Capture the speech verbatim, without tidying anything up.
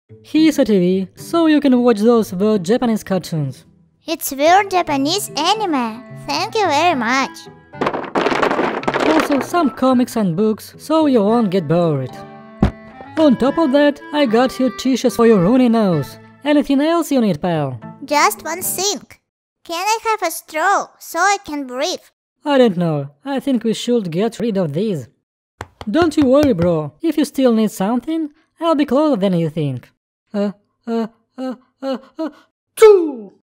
Here's a T V, so you can watch those weird Japanese cartoons. It's weird Japanese anime. Thank you very much. Also some comics and books, so you won't get bored. On top of that, I got here tissues for your runny nose. Anything else you need, pal? Just one thing. Can I have a straw so I can breathe? I don't know. I think we should get rid of these. Don't you worry, bro. If you still need something, I'll be closer than you think. Uh, uh, uh, uh, uh, two!